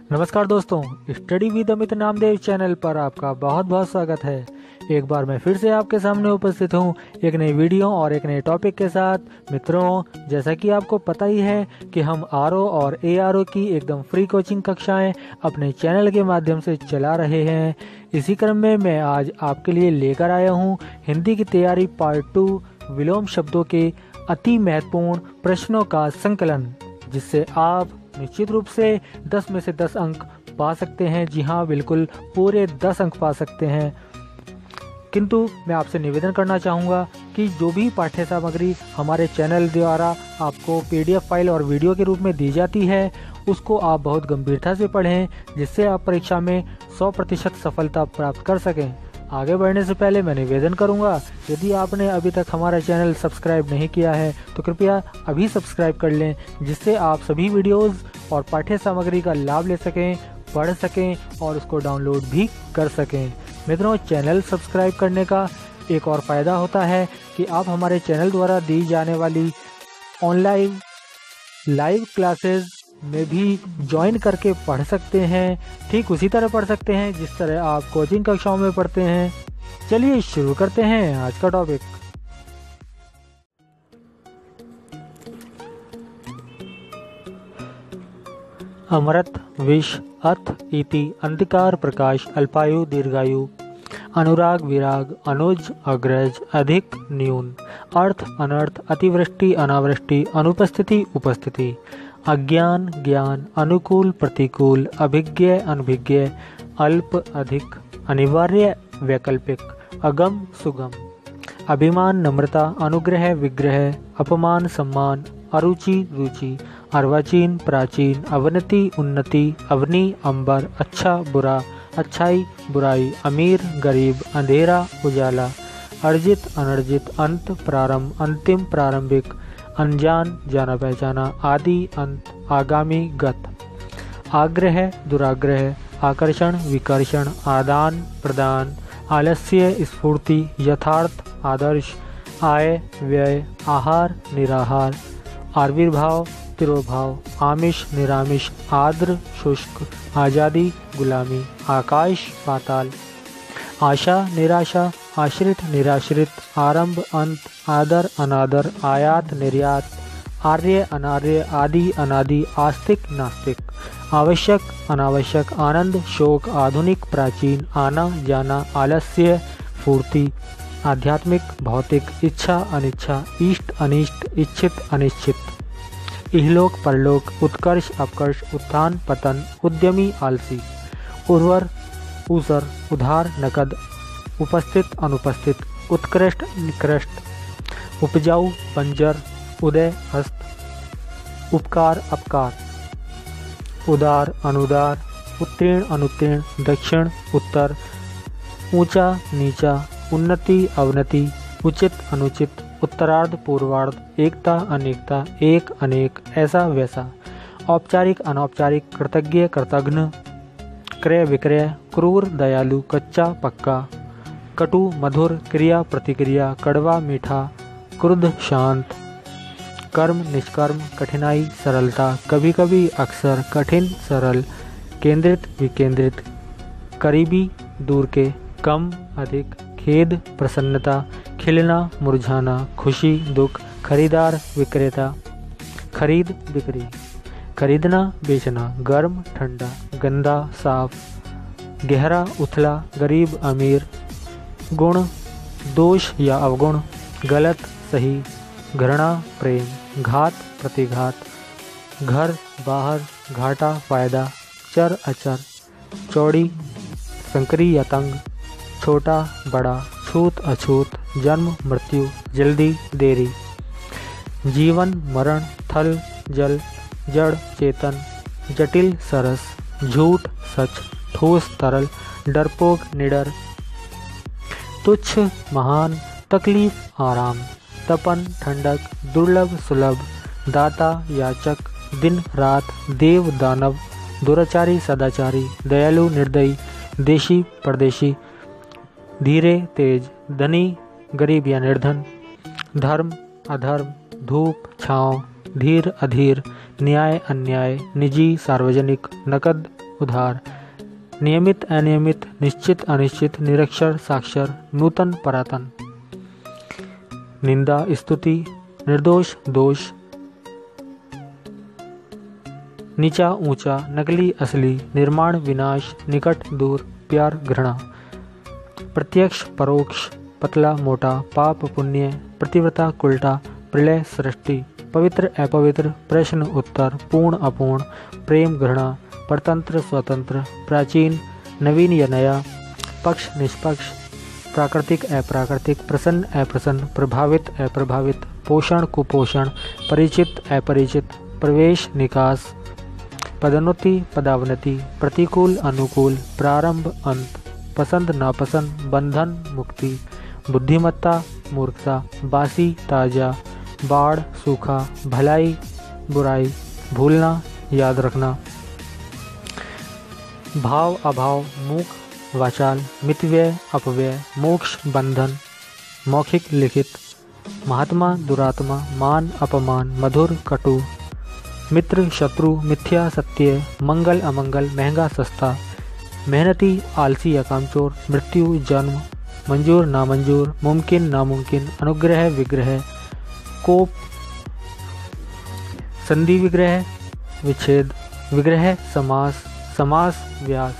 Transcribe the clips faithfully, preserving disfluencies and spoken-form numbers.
नमस्कार दोस्तों, study with Amit Namdev channel पर आपका बहुत बहुत स्वागत है। एक बार मैं फिर से आपके सामने उपस्थित हूँ एक नई वीडियो और एक नए टॉपिक के साथ। मित्रों, जैसा कि आपको पता ही है कि हम आर ओ और ए आर ओ की एकदम फ्री कोचिंग कक्षाएं अपने चैनल के माध्यम से चला रहे हैं। इसी क्रम में मैं आज आपके लिए लेकर आया हूँ हिंदी की तैयारी पार्ट टू विलोम शब्दों के अति महत्वपूर्ण प्रश्नों का संकलन, जिससे आप निश्चित रूप से दस में से दस अंक पा सकते हैं। जी हाँ, बिल्कुल पूरे दस अंक पा सकते हैं। किंतु मैं आपसे निवेदन करना चाहूँगा कि जो भी पाठ्य सामग्री हमारे चैनल द्वारा आपको पीडीएफ फाइल और वीडियो के रूप में दी जाती है, उसको आप बहुत गंभीरता से पढ़ें, जिससे आप परीक्षा में सौ प्रतिशत सफलता प्राप्त कर सकें। आगे बढ़ने से पहले मैं निवेदन करूंगा, यदि आपने अभी तक हमारा चैनल सब्सक्राइब नहीं किया है तो कृपया अभी सब्सक्राइब कर लें, जिससे आप सभी वीडियोस और पाठ्य सामग्री का लाभ ले सकें, पढ़ सकें और उसको डाउनलोड भी कर सकें। मित्रों, चैनल सब्सक्राइब करने का एक और फ़ायदा होता है कि आप हमारे चैनल द्वारा दी जाने वाली ऑनलाइन लाइव क्लासेस में भी ज्वाइन करके पढ़ सकते हैं। ठीक उसी तरह पढ़ सकते हैं जिस तरह आप कोचिंग कक्षाओं में पढ़ते हैं। चलिए शुरू करते हैं आज का टॉपिक। अमृत विष अर्थ इति अंधकार प्रकाश अल्पायु दीर्घायु अनुराग विराग अनुज अग्रज अधिक न्यून अर्थ अनर्थ अतिवृष्टि अनावृष्टि अनुपस्थिति उपस्थिति अज्ञान ज्ञान अनुकूल प्रतिकूल अभिज्ञ अनभिज्ञ अल्प अधिक अनिवार्य वैकल्पिक अगम सुगम अभिमान नम्रता अनुग्रह विग्रह अपमान सम्मान अरुचि रुचि अर्वाचीन प्राचीन अवनति उन्नति अवनी अंबर अच्छा बुरा अच्छाई बुराई अमीर गरीब अंधेरा उजाला अर्जित अनर्जित अंत प्रारंभ अंतिम प्रारंभिक अनजान जाना पहचाना आदि अंत आगामी गत आग्रह दुराग्रह आकर्षण विकर्षण आदान प्रदान आलस्य स्फूर्ति यथार्थ आदर्श आय व्यय आहार निराहार आविर्भाव तिरोभाव आमिष निरामिष आर्द्र शुष्क आज़ादी गुलामी आकाश पाताल आशा निराशा आश्रित निराश्रित आरंभ अंत आदर अनादर आयात निर्यात आर्य अनार्य आदि अनादि आस्तिक नास्तिक आवश्यक अनावश्यक आनंद शोक आधुनिक प्राचीन आना जाना आलस्य फूर्ति आध्यात्मिक भौतिक इच्छा अनिच्छा इष्ट अनिष्ट इच्छित अनिश्चित इहलोक परलोक उत्कर्ष अपकर्ष उत्थान पतन उद्यमी आलसी उर्वर ऊसर उधार नकद उपस्थित अनुपस्थित उत्कृष्ट निकृष्ट उपजाऊ बंजर उदय हस्त उपकार अपकार उदार अनुदार उत्तीर्ण अनुत्तीर्ण दक्षिण उत्तर ऊंचा नीचा उन्नति अवनति उचित अनुचित उत्तरार्ध पूर्वार्ध एकता अनेकता एक अनेक ऐसा वैसा औपचारिक अनौपचारिक कृतज्ञ कृतघ्न क्रय विक्रय क्रूर दयालु कच्चा पक्का कटु मधुर क्रिया प्रतिक्रिया कड़वा मीठा क्रुद्ध शांत कर्म निष्कर्म कठिनाई सरलता कभी कभी अक्सर कठिन सरल केंद्रित विकेंद्रित करीबी दूर के कम अधिक खेद प्रसन्नता खिलना मुरझाना खुशी दुख खरीदार विक्रेता खरीद बिक्री खरीदना बेचना गर्म ठंडा गंदा साफ गहरा उथला गरीब अमीर गुण दोष या अवगुण गलत सही घृणा प्रेम घात प्रतिघात घर बाहर घाटा फायदा चर अचर चौड़ी संकरी या तंग छोटा बड़ा छूत अछूत जन्म मृत्यु जल्दी देरी जीवन मरण थल जल जड़ चेतन जटिल सरस झूठ सच ठोस तरल डरपोक निडर तुच्छ महान तकलीफ आराम तपन ठंडक दुर्लभ सुलभ दाता याचक दिन रात देव दानव दुराचारी सदाचारी दयालु निर्दयी देशी परदेशी धीरे तेज धनी गरीब या निर्धन धर्म अधर्म धूप छाँव धीर अधीर न्याय अन्याय निजी सार्वजनिक नकद उधार, नियमित अनियमित, निश्चित अनिश्चित, निरक्षर साक्षर, नूतन पुरातन, निंदा स्तुति, निर्दोष दोष, नीचा ऊंचा, नकली असली, निर्माण विनाश, निकट दूर, प्यार घृणा, प्रत्यक्ष परोक्ष, पतला मोटा, पाप पुण्य, प्रतिव्रता उल्टा, प्रलय सृष्टि, पवित्र अपवित्र, प्रश्न उत्तर, पूर्ण अपूर्ण, प्रेम घृणा, परतंत्र स्वतंत्र, प्राचीन नवीन या नया, पक्ष निष्पक्ष, प्राकृतिक अप्राकृतिक, प्रसन्न अप्रसन्न, प्रभावित अप्रभावित, पोषण कुपोषण, परिचित अपरिचित, प्रवेश निकास, पदोन्नति पदावनति, प्रतिकूल अनुकूल, प्रारंभ अंत, पसंद नापसंद, बंधन मुक्ति, बुद्धिमत्ता मूर्खता, बासी ताजा, बाढ़ सूखा, भलाई बुराई, भूलना याद रखना, भाव अभाव, मूक वाचाल, मितव्यय अपव्यय, मोक्ष बंधन, मौखिक लिखित, महात्मा दुरात्मा, मान अपमान, मधुर कटु, मित्र शत्रु, मिथ्या सत्य, मंगल अमंगल, महंगा सस्ता, मेहनती आलसी या कामचोर, मृत्यु जन्म, मंजूर नामंजूर, मुमकिन नामुमकिन, अनुग्रह विग्रह, कोप, संधि विग्रह, विच्छेद, विग्रह समास, समास व्यास,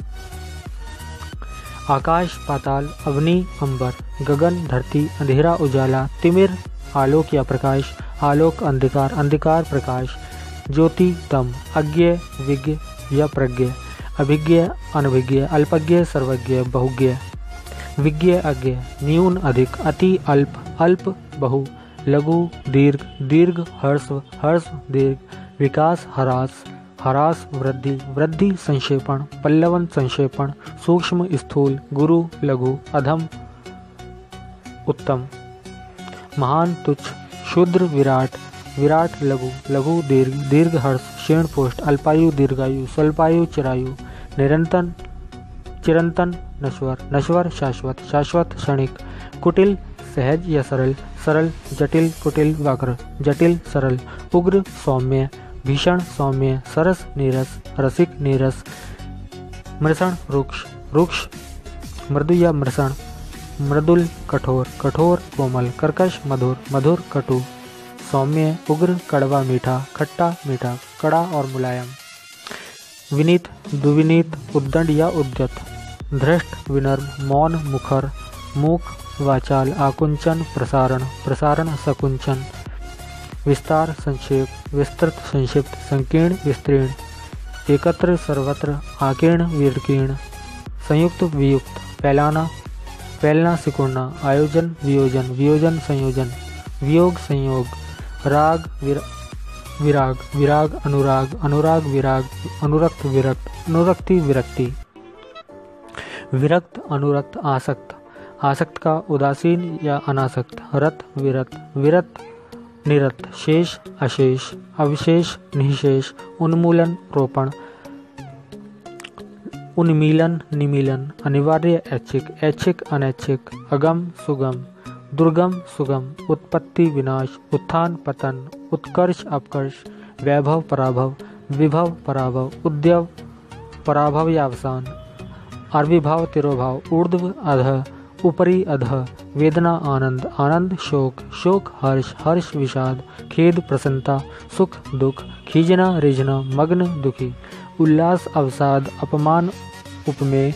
आकाश पाताल, अग्नि अंबर, गगन धरती, अंधेरा उजाला, तिमिर आलोक या प्रकाश, आलोक अंधकार, अंधकार प्रकाश, ज्योति तम, अज्ञ विज्ञ या प्रज्ञ, अभिज्ञ अनभिज्ञ, अल्पज्ञ सर्वज्ञ बहुज्ञ, विज्ञ अज्ञ, न्यून अधिक, अति अल्प, अल्प बहु, लघु दीर्घ, दीर्घ हर्ष हर्ष दीर्घ, विकास ह्रास, ह्रास वृद्धि, वृद्धि संक्षेपण, पल्लवन संक्षेपण, सूक्ष्म स्थूल, गुरु लघु, अधम उत्तम, महान तुच्छ, शूद्र विराट, विराट लघु, लघु दीर्घ, दीर्घ हर्ष, क्षीण पुष्ट, अल्पायु दीर्घायु, स्वल्पायु चिरायु, निरंतन चिरंतन, नश्वर, नश्वर शाश्वत, शाश्वत क्षणिक, कुटिल सहज या सरल, सरल जटिल कुटिल वक्र, जटिल सरल, उग्र सौम्य, भीषण सौम्य, सरस नीरस, रसिक नीरस, मृषण रुक्ष, रुक्ष मृदु या मृषण, मृदुल कठोर, कठोर कोमल, कर्कश मधुर, मधुर कटु, सौम्य उग्र, कड़वा मीठा, खट्टा मीठा, कड़ा और मुलायम, विनीत दुविनीत, उद्दंड या उद्यत, धृष्ट विनर्म, मौन मुखर, मूक वाचाल, आकुंचन प्रसारण, प्रसारण सकुंचन, विस्तार संक्षेप, विस्तृत संक्षिप्त, संकीर्ण विस्तीर्ण, एकत्र सर्वत्र, आकीर्ण विकीर्ण, संयुक्त वियुक्त, फैलाना फैलना सिकुड़ना, आयोजन वियोजन, वियोजन संयोजन, वियोग संयोग, राग विर, विराग विराग अनुराग, अनुराग विराग, अनुरक्त विरक्त, अनुरक्ति विरक्ति, विरक्त अनुरक्त, आसक्त, आसक्त का उदासीन या अनासक्त, रत विरत, विरत निरत, शेष अशेष, अविशेष निशेष, उन्मूलन रोपण, उन्मीलन निमीलन, अनिवार्य ऐच्छिक, ऐच्छिक अनैच्छिक, अगम सुगम, दुर्गम सुगम, उत्पत्ति विनाश, उत्थान पतन, उत्कर्ष अपकर्ष, वैभव पराभव, विभव पराभव, उद्यव पराभव या अवसान, अर्विभाव तिरोभाव, ऊर्ध्व अधः, ऊपरी अधः, वेदना आनंद, आनंद शोक, शोक हर्ष, हर्ष विषाद, खेद प्रसन्नता, सुख दुख, खींचना रिझना, मग्न दुखी, उल्लास अवसाद, अपमान उपमेय,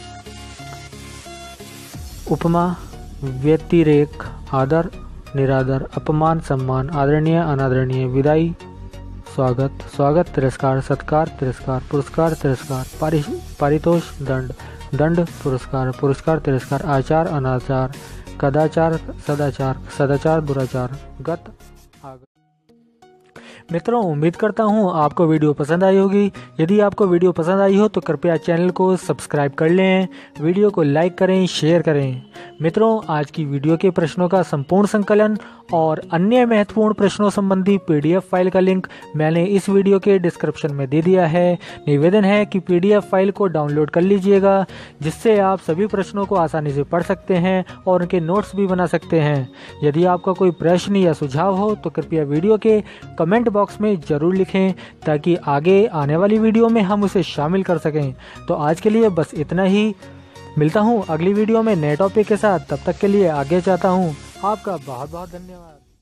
उपमा व्यतिरेक, आदर निरादर, अपमान सम्मान, आदरणीय अनादरणीय, विदाई स्वागत, स्वागत तिरस्कार, सत्कार तिरस्कार, पुरस्कार तिरस्कार, पारि पारितोष दंड, दंड पुरस्कार, पुरस्कार तिरस्कार, आचार अनाचार, कदाचार सदाचार, सदाचार दुराचार, गत आगत। मित्रों, उम्मीद करता हूँ आपको वीडियो पसंद आई होगी। यदि आपको वीडियो पसंद आई हो तो कृपया चैनल को सब्सक्राइब कर लें, वीडियो को लाइक करें, शेयर करें। मित्रों, आज की वीडियो के प्रश्नों का संपूर्ण संकलन और अन्य महत्वपूर्ण प्रश्नों संबंधी पीडीएफ फाइल का लिंक मैंने इस वीडियो के डिस्क्रिप्शन में दे दिया है। निवेदन है कि पीडीएफ फाइल को डाउनलोड कर लीजिएगा, जिससे आप सभी प्रश्नों को आसानी से पढ़ सकते हैं और उनके नोट्स भी बना सकते हैं। यदि आपका कोई प्रश्न या सुझाव हो तो कृपया वीडियो के कमेंट बॉक्स में ज़रूर लिखें, ताकि आगे आने वाली वीडियो में हम उसे शामिल कर सकें। तो आज के लिए बस इतना ही। मिलता हूँ अगली वीडियो में नए टॉपिक के साथ। तब तक के लिए आगे जाता हूँ। आपका बहुत बहुत धन्यवाद।